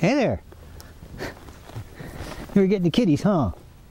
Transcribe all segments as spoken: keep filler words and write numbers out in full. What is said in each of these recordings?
Hey there. You're getting the kitties, huh?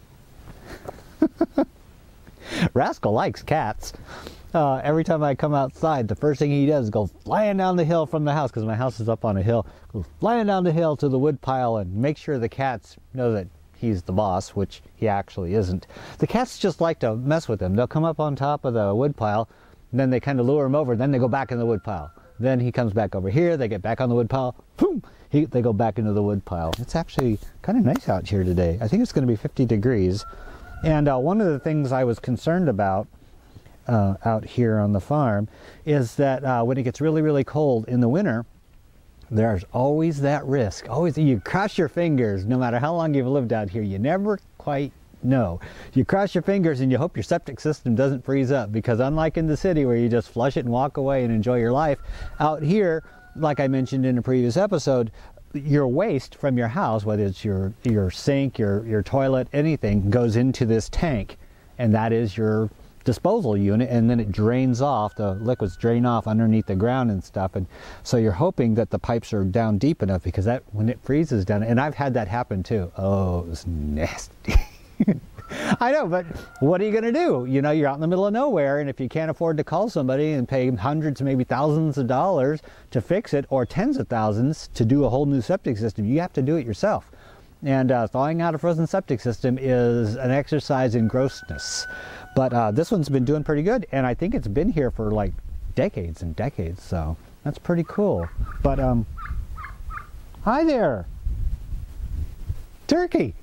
Rascal likes cats. Uh, every time I come outside, the first thing he does is go flying down the hill from the house, because my house is up on a hill, goes flying down the hill to the wood pile and make sure the cats know that he's the boss, which he actually isn't. The cats just like to mess with him. They'll come up on top of the wood pile, and then they kind of lure him over, and then they go back in the wood pile. Then he comes back over here, they get back on the wood pile, boom, he, they go back into the wood pile. It's actually kind of nice out here today. I think it's going to be fifty degrees. And uh, one of the things I was concerned about uh, out here on the farm is that uh, when it gets really, really cold in the winter, there's always that risk. Always, you cross your fingers, no matter how long you've lived out here, you never quite know. You cross your fingers and you hope your septic system doesn't freeze up, because unlike in the city where you just flush it and walk away and enjoy your life, out here, like I mentioned in a previous episode, your waste from your house, whether it's your your sink, your your toilet, anything, goes into this tank, and that is your disposal unit, and then it drains off, the liquids drain off underneath the ground and stuff. And so you're hoping that the pipes are down deep enough, because that when it freezes down, and I've had that happen too. Oh, it was nasty. I know, but what are you going to do? You know, you're out in the middle of nowhere, and if you can't afford to call somebody and pay hundreds, maybe thousands of dollars to fix it, or tens of thousands to do a whole new septic system, you have to do it yourself. And uh, thawing out a frozen septic system is an exercise in grossness. But uh, this one's been doing pretty good, and I think it's been here for like decades and decades, so that's pretty cool. But, um, hi there, turkey.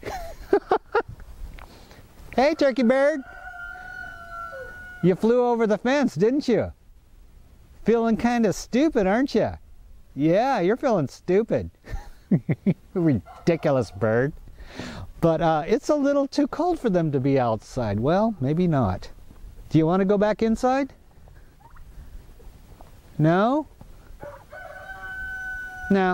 Hey, turkey bird. You flew over the fence, didn't you? Feeling kind of stupid, aren't you? Yeah, you're feeling stupid. Ridiculous bird. But uh, it's a little too cold for them to be outside. Well, maybe not. Do you want to go back inside? No? No.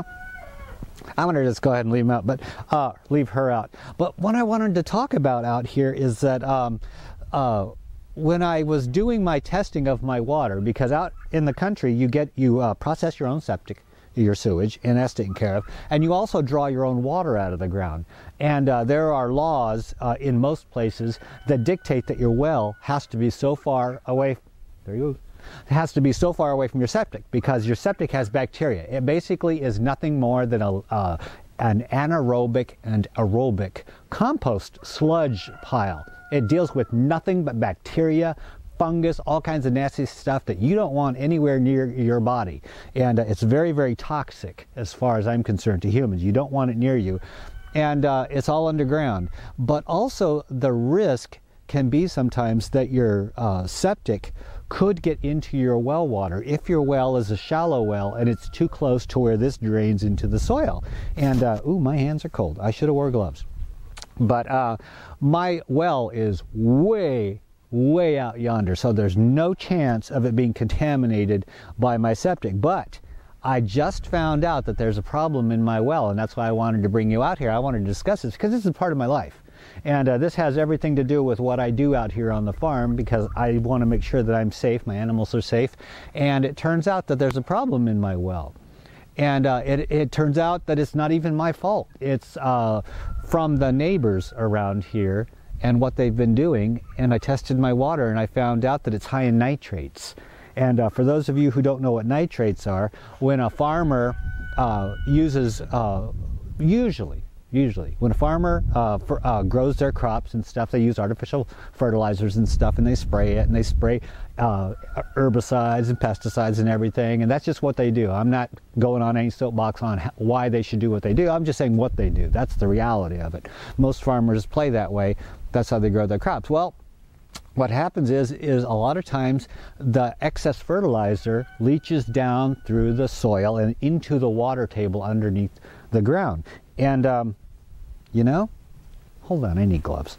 I'm going to just go ahead and leave him out, but uh, leave her out. But what I wanted to talk about out here is that um, uh, when I was doing my testing of my water, because out in the country you get you uh, process your own septic, your sewage, and that's taken care of, and you also draw your own water out of the ground. And uh, there are laws uh, in most places that dictate that your well has to be so far away. There you go. It has to be so far away from your septic, because your septic has bacteria. It basically is nothing more than a, uh, an anaerobic and aerobic compost sludge pile. It deals with nothing but bacteria, fungus, all kinds of nasty stuff that you don't want anywhere near your body. And uh, it's very, very toxic as far as I'm concerned to humans. You don't want it near you. And uh, it's all underground. But also the risk can be sometimes that your uh, septic could get into your well water if your well is a shallow well and it's too close to where this drains into the soil. And uh, ooh, my hands are cold. I should have wore gloves. But uh, my well is way, way out yonder, so there's no chance of it being contaminated by my septic. But I just found out that there's a problem in my well, and that's why I wanted to bring you out here. I wanted to discuss this because this is part of my life. And uh, this has everything to do with what I do out here on the farm, because I want to make sure that I'm safe, my animals are safe. And it turns out that there's a problem in my well. And uh, it, it turns out that it's not even my fault. It's uh, from the neighbors around here and what they've been doing. And I tested my water and I found out that it's high in nitrates. And uh, for those of you who don't know what nitrates are, when a farmer uh, uses, uh, usually, Usually, when a farmer uh, for, uh, grows their crops and stuff, they use artificial fertilizers and stuff, and they spray it, and they spray uh, herbicides and pesticides and everything, and that's just what they do. I'm not going on any soapbox on why they should do what they do. I'm just saying what they do. That's the reality of it. Most farmers play that way. That's how they grow their crops. Well, what happens is, is a lot of times the excess fertilizer leaches down through the soil and into the water table underneath the ground. And, um, you know, hold on, I need gloves.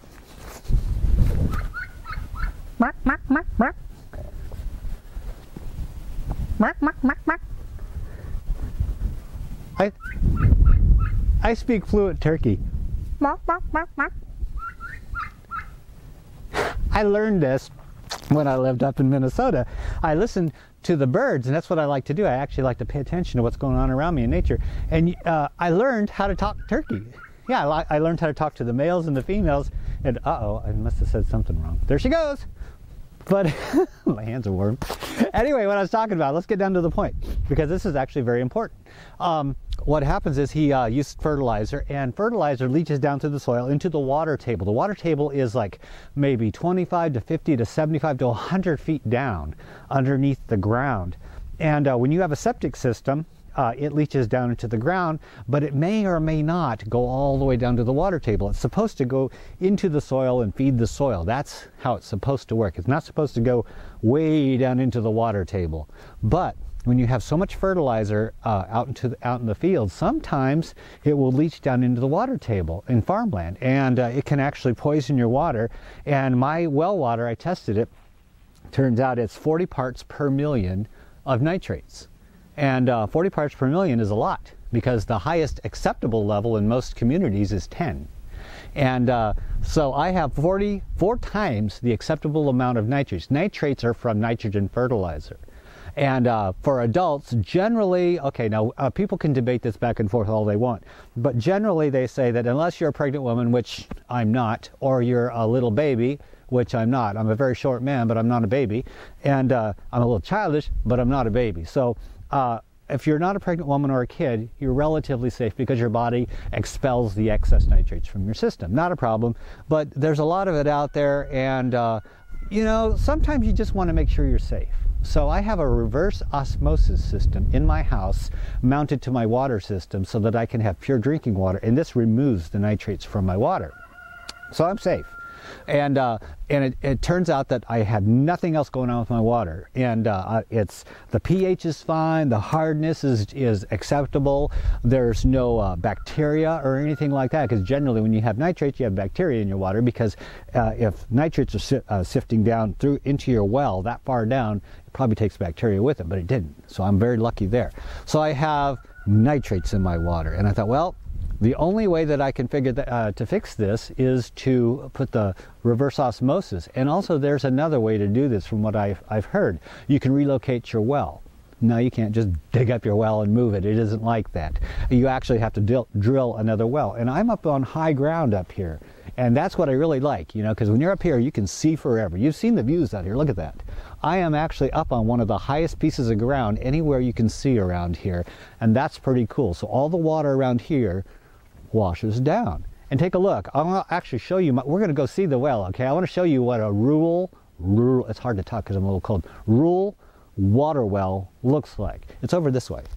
Mark, mark, mark, mark. Mark, mark, mark, mark. I, I speak fluent turkey. Mark, mark, mark, mark. I learned this when I lived up in Minnesota. I listened to the birds, and that's what I like to do. I actually like to pay attention to what's going on around me in nature. And uh, I learned how to talk turkey. Yeah, I, I learned how to talk to the males and the females. And uh-oh, I must have said something wrong. There she goes. But my hands are warm. Anyway, what I was talking about, let's get down to the point, because this is actually very important. Um, what happens is he uh, used fertilizer, and fertilizer leaches down through the soil into the water table. The water table is like maybe twenty-five to fifty to seventy-five to one hundred feet down underneath the ground. And uh, when you have a septic system, Uh, it leaches down into the ground, but it may or may not go all the way down to the water table. It's supposed to go into the soil and feed the soil. That's how it's supposed to work. It's not supposed to go way down into the water table. But when you have so much fertilizer uh, out into the, out in the field, sometimes it will leach down into the water table in farmland, and uh, it can actually poison your water. And my well water, I tested it, turns out it's forty parts per million of nitrates. And uh, forty parts per million is a lot, because the highest acceptable level in most communities is ten. And uh, so I have forty-four times the acceptable amount of nitrates. Nitrates are from nitrogen fertilizer. And uh, for adults, generally, okay, now uh, people can debate this back and forth all they want, but generally they say that unless you're a pregnant woman, which I'm not, or you're a little baby, which I'm not. I'm a very short man, but I'm not a baby. And uh, I'm a little childish, but I'm not a baby. So Uh, if you're not a pregnant woman or a kid, you're relatively safe because your body expels the excess nitrates from your system. Not a problem, but there's a lot of it out there, and uh, you know, sometimes you just want to make sure you're safe. So I have a reverse osmosis system in my house mounted to my water system so that I can have pure drinking water, and this removes the nitrates from my water. So I'm safe. And uh, and it, it turns out that I have nothing else going on with my water, and uh, it's the pH is fine, the hardness is is acceptable. There's no uh, bacteria or anything like that, because generally when you have nitrates, you have bacteria in your water, because uh, if nitrates are si uh, sifting down through into your well that far down, it probably takes bacteria with it, but it didn't. So I'm very lucky there. So I have nitrates in my water, and I thought, well, the only way that I can figure that, uh, to fix this is to put the reverse osmosis. And also there's another way to do this from what I've, I've heard. You can relocate your well. No, you can't just dig up your well and move it. It isn't like that. You actually have to drill, drill another well. And I'm up on high ground up here. And that's what I really like, you know, because when you're up here, you can see forever. You've seen the views out here. Look at that. I am actually up on one of the highest pieces of ground anywhere you can see around here. And that's pretty cool. So all the water around here washes down. And take a look. I'll actually show you, my, we're going to go see the well, okay? I want to show you what a rural, rural, it's hard to talk because I'm a little cold, rural water well looks like. It's over this way.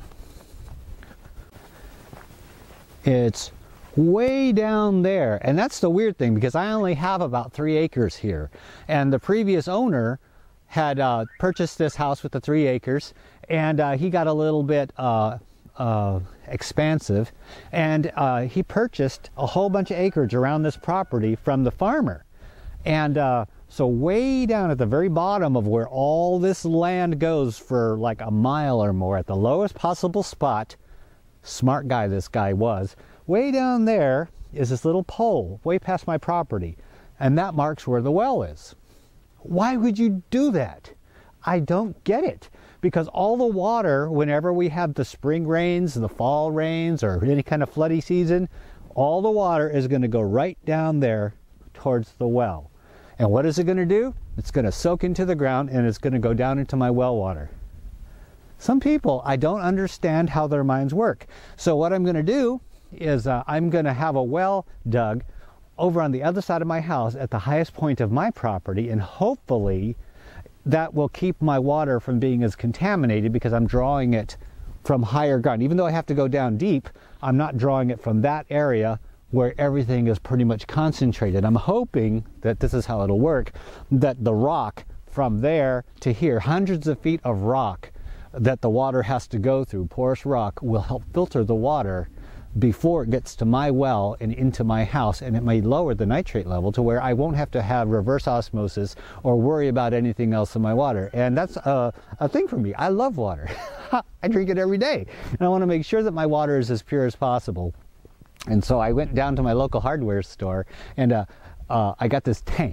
It's way down there, and that's the weird thing, because I only have about three acres here, and the previous owner had uh, purchased this house with the three acres, and uh, he got a little bit uh, uh, expansive, and uh, he purchased a whole bunch of acreage around this property from the farmer. And uh, so way down at the very bottom of where all this land goes for like a mile or more, at the lowest possible spot, smart guy this guy was, way down there is this little pole way past my property, and that marks where the well is. Why would you do that? I don't get it. Because all the water, whenever we have the spring rains, the fall rains, or any kind of floody season, all the water is going to go right down there towards the well. And what is it going to do? It's going to soak into the ground, and it's going to go down into my well water. Some people, I don't understand how their minds work. So what I'm going to do is uh, I'm going to have a well dug over on the other side of my house at the highest point of my property, and hopefully that will keep my water from being as contaminated, because I'm drawing it from higher ground. Even though I have to go down deep, I'm not drawing it from that area where everything is pretty much concentrated. I'm hoping that this is how it'll work, that the rock from there to here, hundreds of feet of rock that the water has to go through, porous rock, will help filter the water before it gets to my well and into my house, and it may lower the nitrate level to where I won't have to have reverse osmosis or worry about anything else in my water. And that's a, a thing for me. I love water. I drink it every day, and I want to make sure that my water is as pure as possible. And so I went down to my local hardware store, and uh, uh, I got this tank.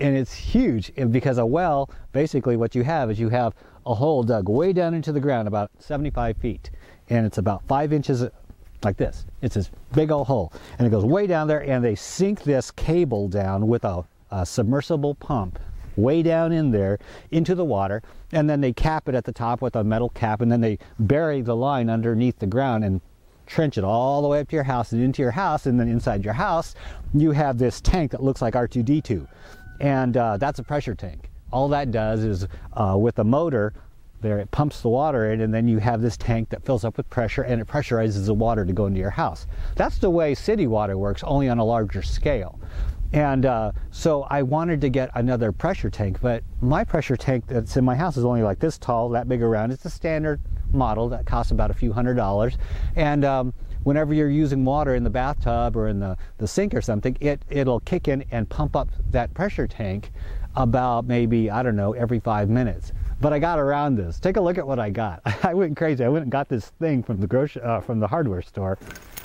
and it's huge, and because a well, basically what you have is you have a hole dug way down into the ground about seventy-five feet, and it's about five inches like this. It's this big old hole, and it goes way down there, and they sink this cable down with a, a submersible pump way down in there into the water, and then they cap it at the top with a metal cap, and then they bury the line underneath the ground and trench it all the way up to your house and into your house, and then inside your house you have this tank that looks like R two D two, and uh, that's a pressure tank. All that does is uh, with a motor there, it pumps the water in, and then you have this tank that fills up with pressure, and it pressurizes the water to go into your house. That's the way city water works, only on a larger scale. And uh, so I wanted to get another pressure tank, but my pressure tank that's in my house is only like this tall, that big around. It's a standard model that costs about a few hundred dollars, and um, whenever you're using water in the bathtub or in the, the sink or something, it, it'll kick in and pump up that pressure tank about maybe, I don't know, every five minutes. But I got around this. Take a look at what I got. I went crazy. I went and got this thing from the grocery, uh, from the hardware store.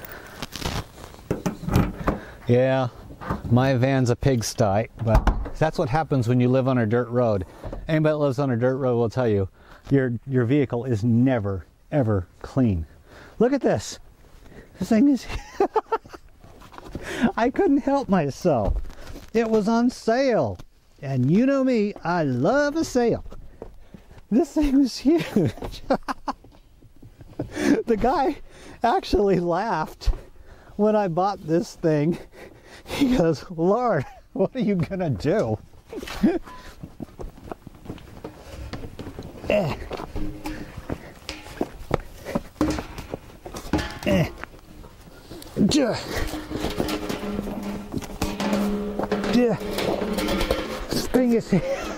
Yeah, my van's a pigsty, but that's what happens when you live on a dirt road. Anybody that lives on a dirt road will tell you, your your vehicle is never, ever clean. Look at this. This thing is... I couldn't help myself. It was on sale. And you know me, I love a sale. This thing is huge. The guy actually laughed when I bought this thing. He goes, Lord, what are you gonna do? eh. Eh. Duh. Duh. This thing is...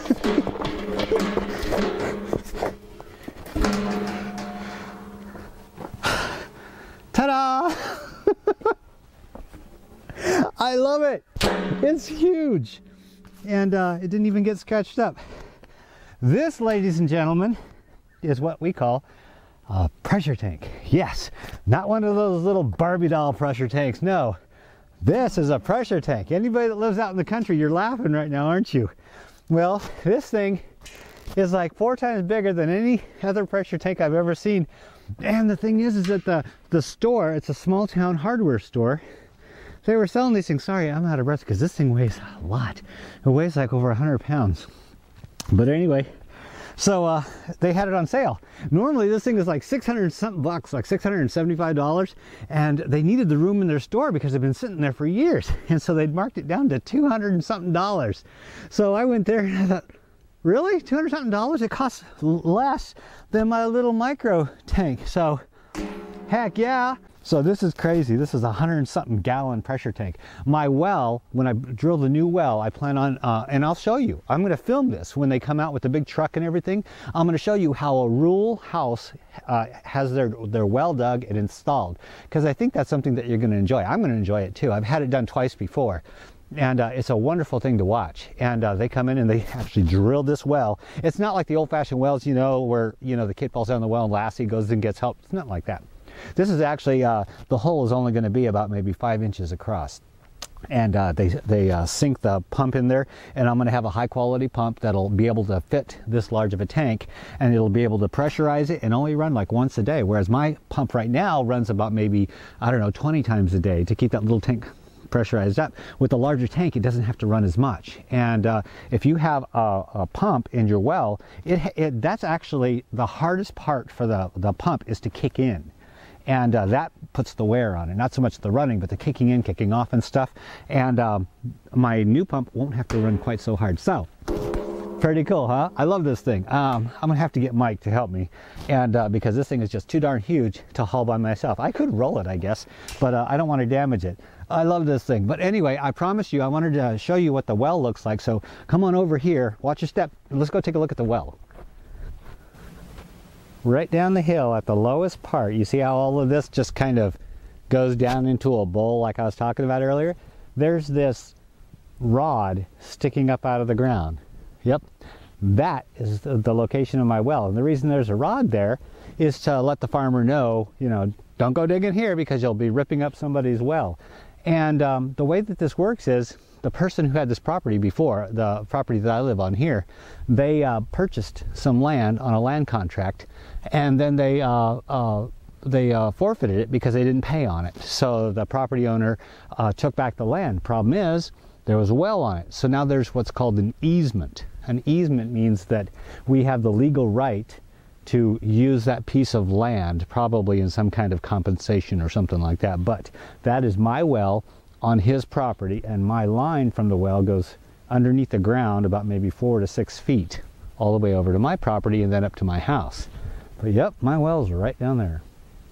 Ta-da! I love it. It's huge. And uh, it didn't even get scratched up. This, ladies and gentlemen, is what we call a pressure tank. Yes, not one of those little Barbie doll pressure tanks. No, this is a pressure tank. Anybody that lives out in the country, you're laughing right now, aren't you? Well, this thing is like four times bigger than any other pressure tank I've ever seen. And the thing is, is that the, the store, it's a small town hardware store, they were selling these things. Sorry, I'm out of breath because this thing weighs a lot. It weighs like over a hundred pounds. But anyway, so uh, they had it on sale. Normally this thing is like six hundred something bucks, like six hundred seventy-five dollars. And they needed the room in their store because they've been sitting there for years. And so they'd marked it down to two hundred and something dollars. So I went there and I thought, really? two hundred something dollars? It costs less than my little micro tank. So, heck yeah. So this is crazy. This is a hundred something gallon pressure tank. My well, when I drill the new well, I plan on, uh, and I'll show you, I'm going to film this when they come out with the big truck and everything. I'm going to show you how a rural house uh, has their, their well dug and installed. Because I think that's something that you're going to enjoy. I'm going to enjoy it too. I've had it done twice before. And uh, it's a wonderful thing to watch. And uh, they come in and they actually drill this well. It's not like the old-fashioned wells, you know, where, you know, the kid falls down the well and Lassie goes and gets help. It's not like that. This is actually, uh, the hole is only going to be about maybe five inches across. And uh, they, they uh, sink the pump in there, and I'm going to have a high-quality pump that'll be able to fit this large of a tank, and it'll be able to pressurize it and only run like once a day, whereas my pump right now runs about maybe, I don't know, twenty times a day to keep that little tank pressurized up. With the larger tank, it doesn't have to run as much. And uh, if you have a, a pump in your well, it, it that's actually the hardest part for the, the pump is to kick in. And uh, that puts the wear on it. Not so much the running, but the kicking in, kicking off and stuff. And um, my new pump won't have to run quite so hard. So, pretty cool, huh? I love this thing. Um, I'm gonna have to get Mike to help me, and uh, because this thing is just too darn huge to haul by myself. I could roll it, I guess, but uh, I don't want to damage it. I love this thing. But anyway, I promised you I wanted to show you what the well looks like. So come on over here, watch your step, and let's go take a look at the well. Right down the hill at the lowest part, you see how all of this just kind of goes down into a bowl like I was talking about earlier? There's this rod sticking up out of the ground. Yep, that is the, the location of my well. And the reason there's a rod there is to let the farmer know, you know, don't go digging here because you'll be ripping up somebody's well. And um, the way that this works is the person who had this property before, the property that I live on here, they uh, purchased some land on a land contract, and then they uh, uh, they uh, forfeited it because they didn't pay on it. So the property owner uh, took back the land. Problem is, there was a well on it. So now there's what's called an easement. An easement means that we have the legal right to use that piece of land, probably in some kind of compensation or something like that. But that is my well on his property, and my line from the well goes underneath the ground about maybe four to six feet all the way over to my property and then up to my house. But yep, my wells are right down there.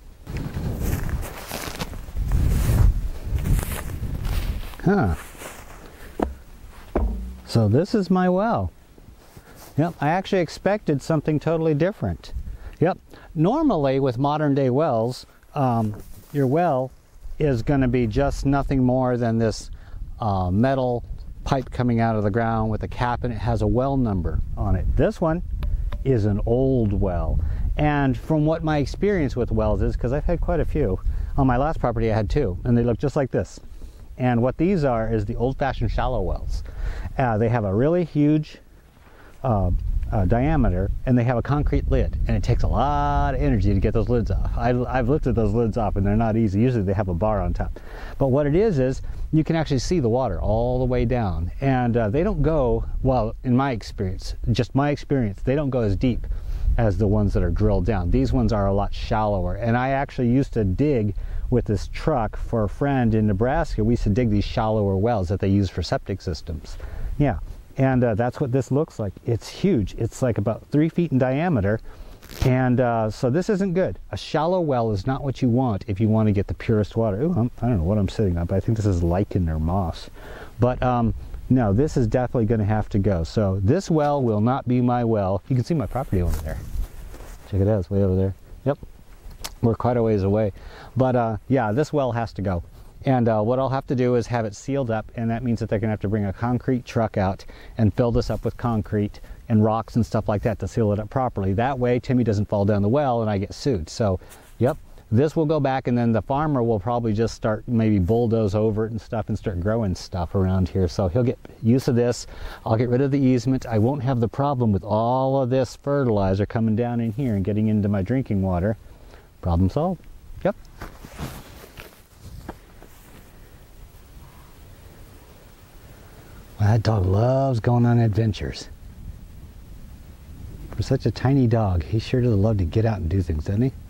Huh. So this is my well. Yep, I actually expected something totally different. Yep, normally with modern day wells, um, your well is going to be just nothing more than this uh, metal pipe coming out of the ground with a cap, and it has a well number on it. This one is an old well, and from what my experience with wells is, because I've had quite a few, on my last property I had two, and they look just like this. And what these are is the old-fashioned shallow wells. Uh, they have a really huge uh, Uh, diameter, and they have a concrete lid, and it takes a lot of energy to get those lids off. I, I've lifted those lids off, and they're not easy. Usually they have a bar on top, but what it is is you can actually see the water all the way down, and uh, they don't go, well, in my experience, just my experience, they don't go as deep as the ones that are drilled down. These ones are a lot shallower, and I actually used to dig with this truck for a friend in Nebraska. We used to dig these shallower wells that they use for septic systems. Yeah. And uh, that's what this looks like. It's huge. It's like about three feet in diameter. And uh, so this isn't good. A shallow well is not what you want if you want to get the purest water. Ooh, I'm, I don't know what I'm sitting on, but I think this is lichen or moss. But um, no, this is definitely going to have to go. So this well will not be my well. You can see my property over there. Check it out, it's way over there. Yep, we're quite a ways away. But uh, yeah, this well has to go. And uh, what I'll have to do is have it sealed up, and that means that they're going to have to bring a concrete truck out and fill this up with concrete and rocks and stuff like that to seal it up properly. That way Timmy doesn't fall down the well and I get sued. So, yep, this will go back, and then the farmer will probably just start maybe bulldoze over it and stuff and start growing stuff around here. So he'll get use of this. I'll get rid of the easement. I won't have the problem with all of this fertilizer coming down in here and getting into my drinking water. Problem solved. Yep. Well, that dog loves going on adventures. For such a tiny dog, he sure does love to get out and do things, doesn't he?